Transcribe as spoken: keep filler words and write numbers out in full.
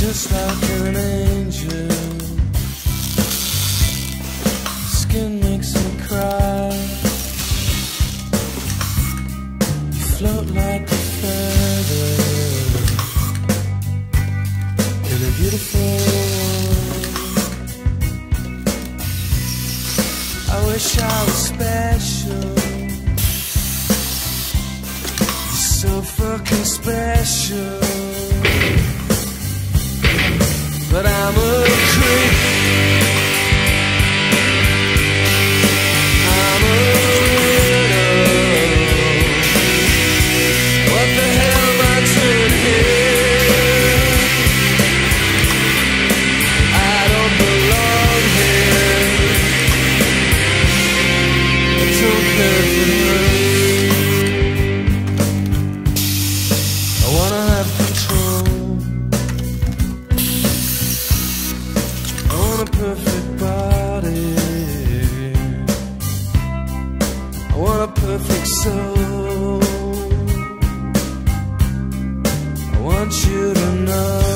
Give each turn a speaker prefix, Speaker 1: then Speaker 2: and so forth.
Speaker 1: just like an angel. Skin makes me cry. You float like a feather in a beautiful world. I wish I was special. You're so fucking special. But I'm a creep. I'm a widow. What the hell am I doing here? I don't belong here. I don't care for her. I wanna have control. A perfect body. I want a perfect soul. I want you to know